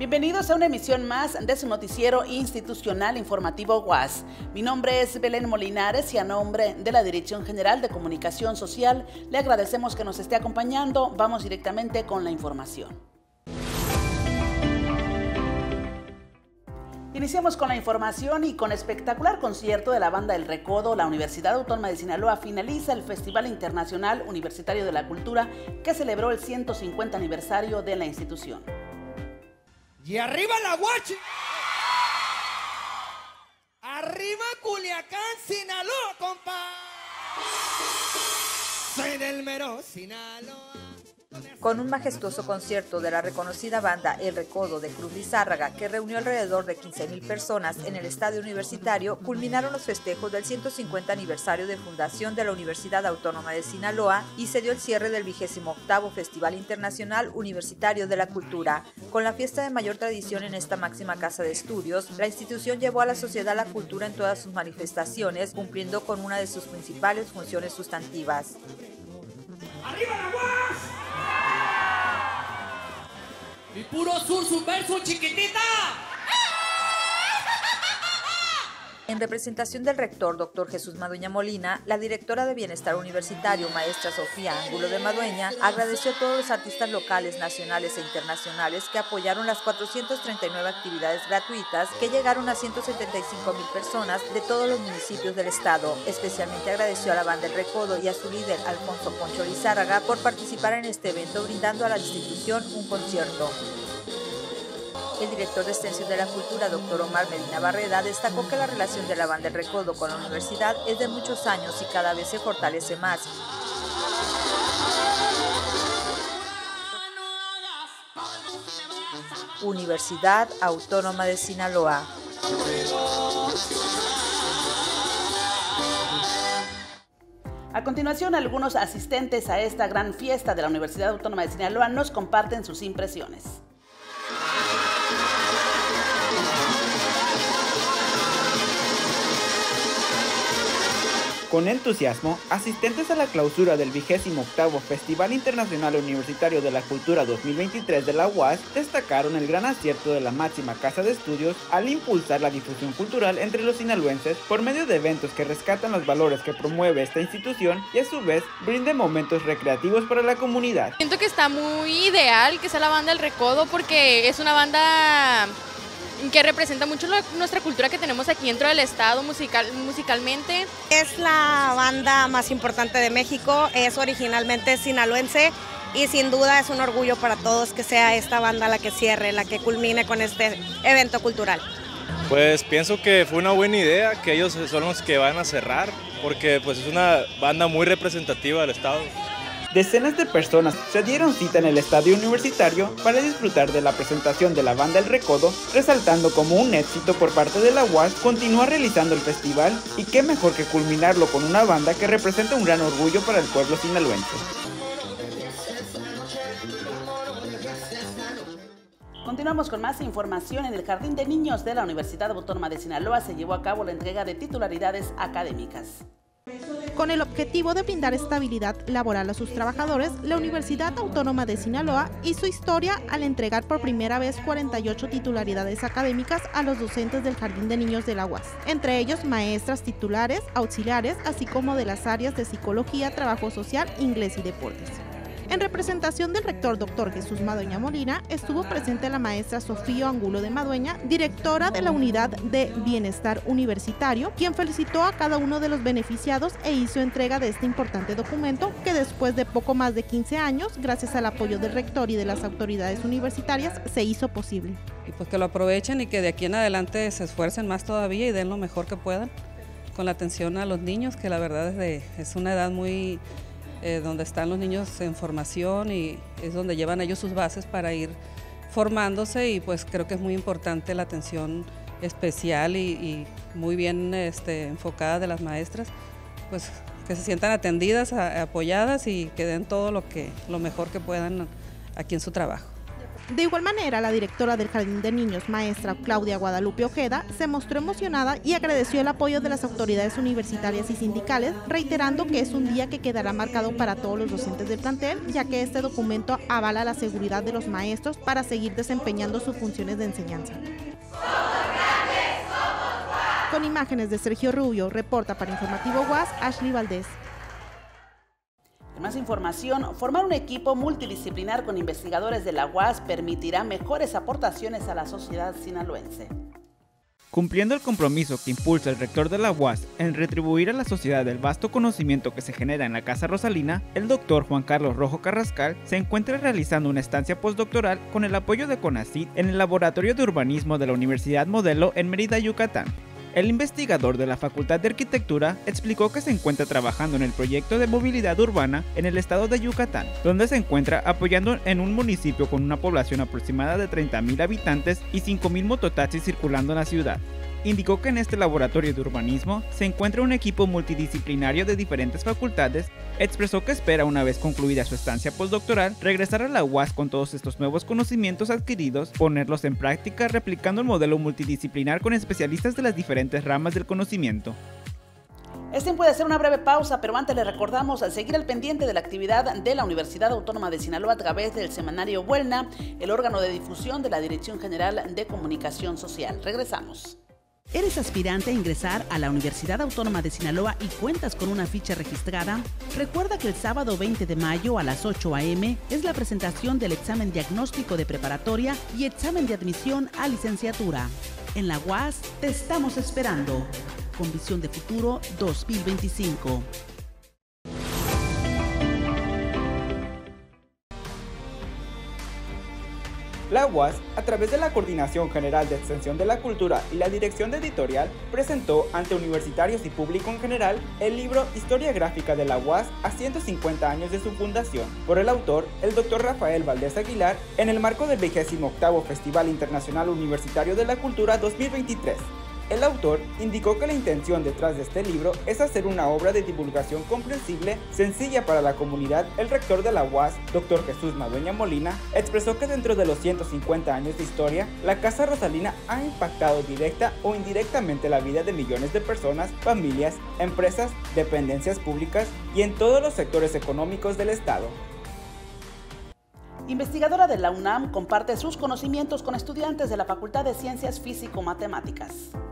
Bienvenidos a una emisión más de su noticiero institucional informativo UAS. Mi nombre es Belén Molinares y a nombre de la Dirección General de Comunicación Social le agradecemos que nos esté acompañando. Vamos directamente con la información. Iniciamos con la información y con espectacular concierto de la banda El Recodo, la Universidad Autónoma de Sinaloa finaliza el Festival Internacional Universitario de la Cultura que celebró el 150 aniversario de la institución. Y arriba la Guachi. Arriba Culiacán, Sinaloa, compa. Soy del mero Sinaloa. Con un majestuoso concierto de la reconocida banda El Recodo de Cruz Lizárraga, que reunió alrededor de 15,000 personas en el estadio universitario, culminaron los festejos del 150 aniversario de fundación de la Universidad Autónoma de Sinaloa y se dio el cierre del 28º Festival Internacional Universitario de la Cultura. Con la fiesta de mayor tradición en esta máxima casa de estudios, la institución llevó a la sociedad la cultura en todas sus manifestaciones, cumpliendo con una de sus principales funciones sustantivas. ¡Arriba la UAS! ¡Y puro sur subverso, chiquitita! En representación del rector, Dr. Jesús Madueña Molina, la directora de Bienestar Universitario, maestra Sofía Ángulo de Madueña, agradeció a todos los artistas locales, nacionales e internacionales que apoyaron las 439 actividades gratuitas que llegaron a 175,000 personas de todos los municipios del estado. Especialmente agradeció a la banda El Recodo y a su líder, Alfonso Poncho Lizárraga, por participar en este evento, brindando a la institución un concierto. El director de Extensión de la Cultura, Dr. Omar Medina Barreda, destacó que la relación de la banda El Recodo con la universidad es de muchos años y cada vez se fortalece más. Universidad Autónoma de Sinaloa. A continuación, algunos asistentes a esta gran fiesta de la Universidad Autónoma de Sinaloa nos comparten sus impresiones. Con entusiasmo, asistentes a la clausura del 28º Festival Internacional Universitario de la Cultura 2023 de la UAS destacaron el gran acierto de la máxima casa de estudios al impulsar la difusión cultural entre los sinaloenses por medio de eventos que rescatan los valores que promueve esta institución y a su vez brinden momentos recreativos para la comunidad. Siento que está muy ideal que sea la banda El Recodo porque es una banda que representa mucho nuestra cultura que tenemos aquí dentro del estado musicalmente. Es la banda más importante de México, es originalmente sinaloense y sin duda es un orgullo para todos que sea esta banda la que cierre, la que culmine con este evento cultural. Pues pienso que fue una buena idea, que ellos son los que van a cerrar, porque pues es una banda muy representativa del estado. Decenas de personas se dieron cita en el estadio universitario para disfrutar de la presentación de la banda El Recodo, resaltando como un éxito por parte de la UAS continuar realizando el festival y qué mejor que culminarlo con una banda que representa un gran orgullo para el pueblo sinaloense. Continuamos con más información. En el Jardín de Niños de la Universidad Autónoma de Sinaloa se llevó a cabo la entrega de titularidades académicas. Con el objetivo de brindar estabilidad laboral a sus trabajadores, la Universidad Autónoma de Sinaloa hizo historia al entregar por primera vez 48 titularidades académicas a los docentes del Jardín de Niños de la UAS, entre ellos maestras titulares, auxiliares, así como de las áreas de Psicología, Trabajo Social, Inglés y Deportes. En representación del rector Dr. Jesús Madueña Molina, estuvo presente la maestra Sofía Ángulo de Madueña, directora de la Unidad de Bienestar Universitario, quien felicitó a cada uno de los beneficiados e hizo entrega de este importante documento que después de poco más de 15 años, gracias al apoyo del rector y de las autoridades universitarias, se hizo posible. Y pues que lo aprovechen y que de aquí en adelante se esfuercen más todavía y den lo mejor que puedan con la atención a los niños, que la verdad es una edad muy donde están los niños en formación y es donde llevan ellos sus bases para ir formándose y pues creo que es muy importante la atención especial y muy bien enfocada de las maestras, pues que se sientan atendidas, apoyadas y que den todo lo mejor que puedan aquí en su trabajo. De igual manera, la directora del Jardín de Niños, maestra Claudia Guadalupe Ojeda, se mostró emocionada y agradeció el apoyo de las autoridades universitarias y sindicales, reiterando que es un día que quedará marcado para todos los docentes del plantel, ya que este documento avala la seguridad de los maestros para seguir desempeñando sus funciones de enseñanza. Con imágenes de Sergio Rubio, reporta para Informativo UAS, Ashley Valdés. En más información, formar un equipo multidisciplinar con investigadores de la UAS permitirá mejores aportaciones a la sociedad sinaloense. Cumpliendo el compromiso que impulsa el rector de la UAS en retribuir a la sociedad el vasto conocimiento que se genera en la Casa Rosalina, el doctor Juan Carlos Rojo Carrascal se encuentra realizando una estancia postdoctoral con el apoyo de CONACYT en el Laboratorio de Urbanismo de la Universidad Modelo en Mérida, Yucatán. El investigador de la Facultad de Arquitectura explicó que se encuentra trabajando en el proyecto de movilidad urbana en el estado de Yucatán, donde se encuentra apoyando en un municipio con una población aproximada de 30,000 habitantes y 5,000 mototaxis circulando en la ciudad. Indicó que en este laboratorio de urbanismo se encuentra un equipo multidisciplinario de diferentes facultades. Expresó que espera, una vez concluida su estancia postdoctoral, regresar a la UAS con todos estos nuevos conocimientos adquiridos, ponerlos en práctica replicando el modelo multidisciplinar con especialistas de las diferentes ramas del conocimiento. Es tiempo de hacer una breve pausa, pero antes le recordamos seguir al pendiente de la actividad de la Universidad Autónoma de Sinaloa a través del semanario Vuelna, el órgano de difusión de la Dirección General de Comunicación Social. Regresamos. ¿Eres aspirante a ingresar a la Universidad Autónoma de Sinaloa y cuentas con una ficha registrada? Recuerda que el sábado 20 de mayo a las 8 a.m. es la presentación del examen diagnóstico de preparatoria y examen de admisión a licenciatura. En la UAS te estamos esperando. Con Visión de Futuro 2025. La UAS, a través de la Coordinación General de Extensión de la Cultura y la Dirección de Editorial, presentó ante universitarios y público en general el libro Historia Gráfica de la UAS a 150 años de su fundación, por el autor, el Dr. Rafael Valdés Aguilar, en el marco del 28º Festival Internacional Universitario de la Cultura 2023. El autor indicó que la intención detrás de este libro es hacer una obra de divulgación comprensible, sencilla para la comunidad. El rector de la UAS, Dr. Jesús Madueña Molina, expresó que dentro de los 150 años de historia, la Casa Rosalina ha impactado directa o indirectamente la vida de millones de personas, familias, empresas, dependencias públicas y en todos los sectores económicos del Estado. Investigadora de la UNAM comparte sus conocimientos con estudiantes de la Facultad de Ciencias Físico-Matemáticas.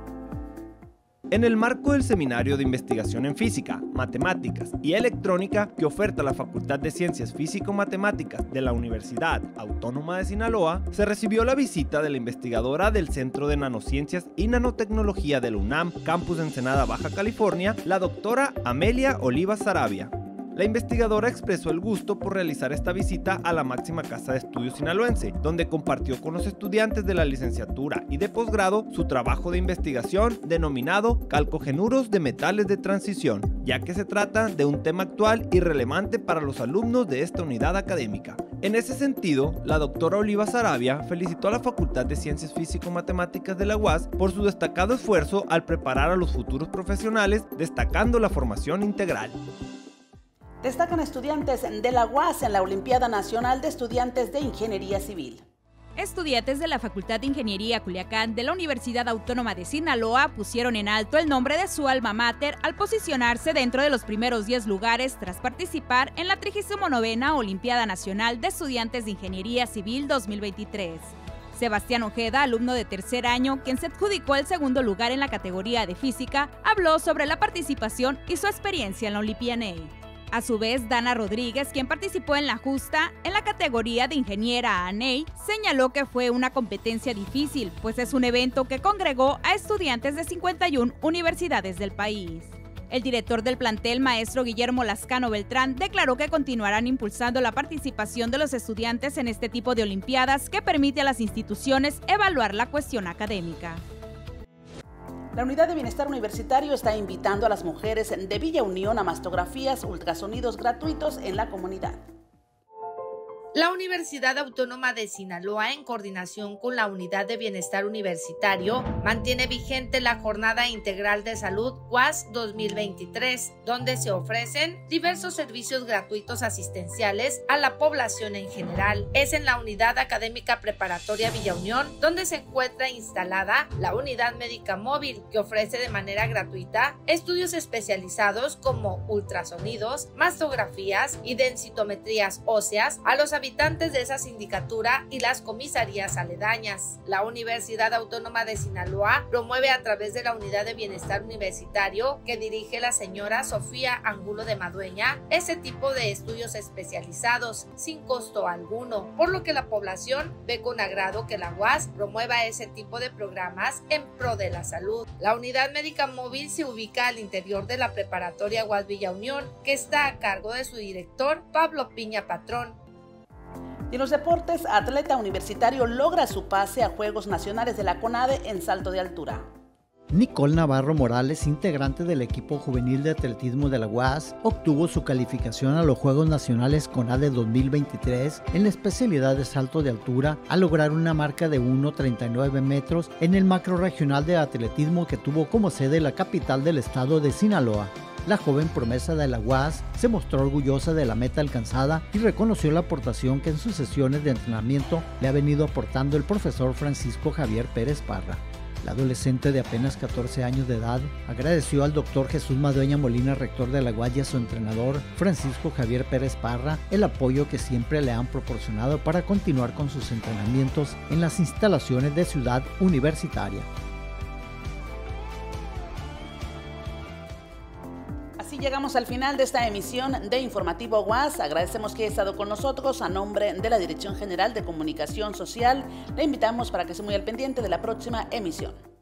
En el marco del Seminario de Investigación en Física, Matemáticas y Electrónica que oferta la Facultad de Ciencias Físico-Matemáticas de la Universidad Autónoma de Sinaloa, se recibió la visita de la investigadora del Centro de Nanociencias y Nanotecnología de la UNAM, Campus Ensenada, Baja California, la doctora Amelia Oliva Sarabia. La investigadora expresó el gusto por realizar esta visita a la máxima casa de estudios sinaloense, donde compartió con los estudiantes de la licenciatura y de posgrado su trabajo de investigación denominado Calcogenuros de metales de transición, ya que se trata de un tema actual y relevante para los alumnos de esta unidad académica. En ese sentido, la doctora Oliva Sarabia felicitó a la Facultad de Ciencias Físico-Matemáticas de la UAS por su destacado esfuerzo al preparar a los futuros profesionales, destacando la formación integral. Destacan estudiantes de la UAS en la Olimpiada Nacional de Estudiantes de Ingeniería Civil. Estudiantes de la Facultad de Ingeniería Culiacán de la Universidad Autónoma de Sinaloa pusieron en alto el nombre de su alma mater al posicionarse dentro de los primeros 10 lugares tras participar en la 39ª Olimpiada Nacional de Estudiantes de Ingeniería Civil 2023. Sebastián Ojeda, alumno de tercer año, quien se adjudicó el segundo lugar en la categoría de Física, habló sobre la participación y su experiencia en la Olimpiada. A su vez, Dana Rodríguez, quien participó en la justa en la categoría de Ingeniera ANEI, señaló que fue una competencia difícil, pues es un evento que congregó a estudiantes de 51 universidades del país. El director del plantel, maestro Guillermo Lascano Beltrán, declaró que continuarán impulsando la participación de los estudiantes en este tipo de olimpiadas que permite a las instituciones evaluar la cuestión académica. La Unidad de Bienestar Universitario está invitando a las mujeres de Villa Unión a mastografías, ultrasonidos gratuitos en la comunidad. La Universidad Autónoma de Sinaloa, en coordinación con la Unidad de Bienestar Universitario, mantiene vigente la Jornada Integral de Salud UAS 2023, donde se ofrecen diversos servicios gratuitos asistenciales a la población en general. Es en la Unidad Académica Preparatoria Villa Unión, donde se encuentra instalada la Unidad Médica Móvil, que ofrece de manera gratuita estudios especializados como ultrasonidos, mastografías y densitometrías óseas a los habitantes de esa sindicatura y las comisarías aledañas. La Universidad Autónoma de Sinaloa promueve a través de la Unidad de Bienestar Universitario que dirige la señora Sofía Angulo de Madueña ese tipo de estudios especializados sin costo alguno, por lo que la población ve con agrado que la UAS promueva ese tipo de programas en pro de la salud. La Unidad Médica Móvil se ubica al interior de la preparatoria UAS Villa Unión, que está a cargo de su director Pablo Piña Patrón. Y en los deportes, atleta universitario logra su pase a Juegos Nacionales de la CONADE en salto de altura. Nicole Navarro Morales, integrante del equipo juvenil de atletismo de la UAS, obtuvo su calificación a los Juegos Nacionales CONADE 2023 en la especialidad de salto de altura al lograr una marca de 1.39 metros en el macro regional de atletismo que tuvo como sede la capital del estado de Sinaloa. La joven promesa de la UAS se mostró orgullosa de la meta alcanzada y reconoció la aportación que en sus sesiones de entrenamiento le ha venido aportando el profesor Francisco Javier Pérez Parra. La adolescente de apenas 14 años de edad agradeció al doctor Jesús Madueña Molina, rector de la UAS, y a su entrenador Francisco Javier Pérez Parra el apoyo que siempre le han proporcionado para continuar con sus entrenamientos en las instalaciones de Ciudad Universitaria. Así llegamos al final de esta emisión de Informativo UAS. Agradecemos que haya estado con nosotros. A nombre de la Dirección General de Comunicación Social, le invitamos para que esté muy al pendiente de la próxima emisión.